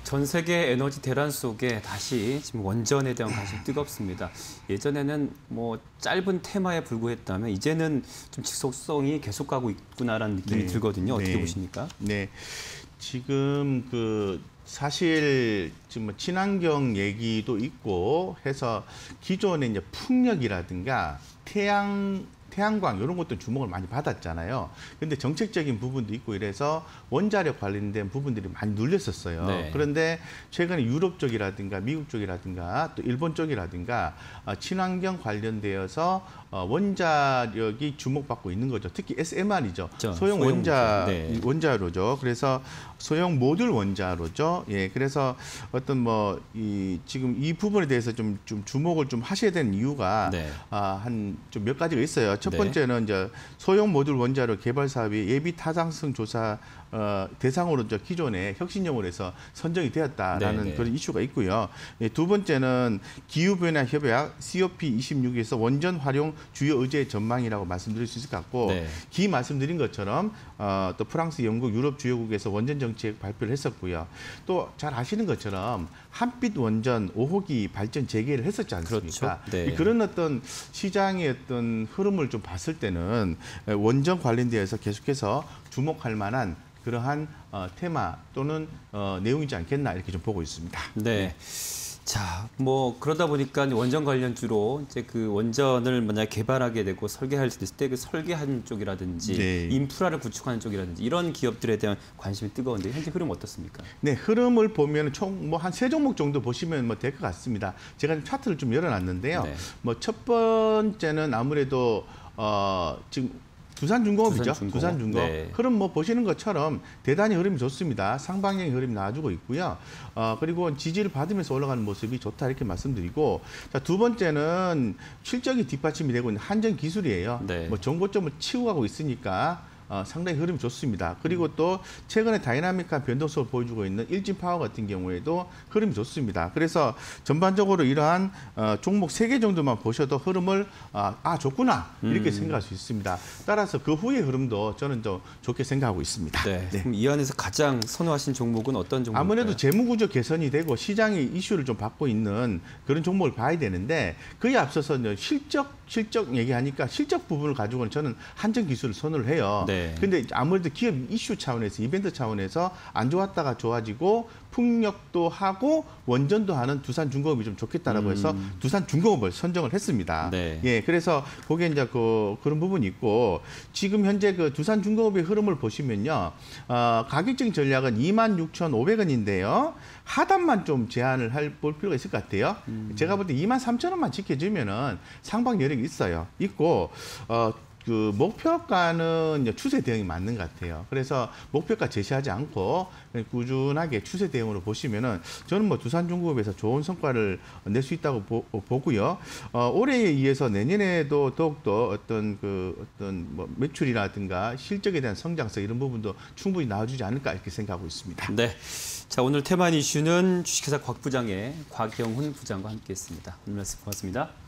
전 세계 에너지 대란 속에 다시 지금 원전에 대한 관심이 뜨겁습니다. 예전에는 뭐 짧은 테마에 불과했다면 이제는 좀 지속성이 계속 가고 있구나라는 느낌이 들거든요. 어떻게 보십니까? 네, 지금 사실 지금 친환경 얘기도 있고 해서 기존에 이제 풍력이라든가 태양광 이런 것도 주목을 많이 받았잖아요. 근데 정책적인 부분도 있고 이래서 원자력 관련된 부분들이 많이 눌렸었어요. 네. 그런데 최근에 유럽 쪽이라든가 미국 쪽이라든가 또 일본 쪽이라든가 친환경 관련되어서 원자력이 주목받고 있는 거죠. 특히 SMR이죠. 소형 원자로죠. 그래서 소형 모듈 원자로죠. 예, 그래서 어떤 지금 이 부분에 대해서 좀 주목을 좀 하셔야 되는 이유가 한 좀 몇 가지가 있어요. 첫 번째는 이제 소형 모듈 원자로 개발 사업이 예비 타당성 조사 대상으로 기존에 혁신형으로 해서 선정이 되었다라는 그런 이슈가 있고요. 예, 두 번째는 기후변화 협약 COP26에서 원전 활용 주요 의제 전망이라고 말씀드릴 수 있을 것 같고 기 말씀드린 것처럼 또 프랑스, 영국, 유럽 주요국에서 원전 정책 발표를 했었고요. 또 잘 아시는 것처럼 한빛 원전 5호기 발전 재개를 했었지 않습니까? 그렇죠. 그런 어떤 시장의 어떤 흐름을 좀 봤을 때는 원전 관련되어서 계속해서 주목할 만한 그러한 테마 또는 내용이지 않겠나 이렇게 좀 보고 있습니다. 네. 자, 그러다 보니까 원전 관련주로 이제 그 원전을 만약 개발하게 되고 설계할 수 있을 때 그 설계하는 쪽이라든지 인프라를 구축하는 쪽이라든지 이런 기업들에 대한 관심이 뜨거운데 현재 흐름 어떻습니까? 네, 흐름을 보면 총 한 세 종목 정도 보시면 될 것 같습니다. 제가 차트를 좀 열어놨는데요. 첫 번째는 아무래도 지금 두산중공업이죠. 두산중공업. 흐름 보시는 것처럼 대단히 흐름이 좋습니다. 상방향의 흐름이 나와주고 있고요. 그리고 지지를 받으면서 올라가는 모습이 좋다 이렇게 말씀드리고, 자, 두 번째는 실적이 뒷받침이 되고 있는 한전기술이에요. 정고점을 치고 가고 있으니까 상당히 흐름이 좋습니다. 그리고 또 최근에 다이나믹한 변동성을 보여주고 있는 일진파워 같은 경우에도 흐름이 좋습니다. 그래서 전반적으로 이러한 종목 3개 정도만 보셔도 흐름을 좋구나 이렇게 생각할 수 있습니다. 따라서 그 후의 흐름도 저는 좀 좋게 생각하고 있습니다. 그럼 이 안에서 가장 선호하신 종목은 어떤 종목일까요? 아무래도 재무구조 개선이 되고 시장의 이슈를 좀 받고 있는 그런 종목을 봐야 되는데, 그에 앞서서 실적 얘기하니까 실적 부분을 가지고는 저는 한전기술을 선호를 해요. 근데 아무래도 기업 이슈 차원에서 이벤트 차원에서 안 좋았다가 좋아지고 풍력도 하고 원전도 하는 두산중공업이 좀 좋겠다라고 해서 두산중공업을 선정을 했습니다. 예, 그래서 거기에 이제 그런 부분이 있고, 지금 현재 그 두산중공업의 흐름을 보시면요, 가격적인 전략은 26,500원인데요. 하단만 좀 제한을 볼 필요가 있을 것 같아요. 제가 볼 때 23,000원만 지켜주면은 상방 여력이 있고, 그 목표가는 추세 대응이 맞는 것 같아요. 그래서 목표가 제시하지 않고 꾸준하게 추세 대응으로 보시면은 저는 두산중공업에서 좋은 성과를 낼 수 있다고 보고요. 올해에 이어서 내년에도 더욱더 어떤 매출이라든가 실적에 대한 성장성 이런 부분도 충분히 나와주지 않을까 이렇게 생각하고 있습니다. 네. 자, 오늘 테마 이슈는 주식회사 곽부장의 곽영훈 부장과 함께했습니다. 오늘 말씀 고맙습니다.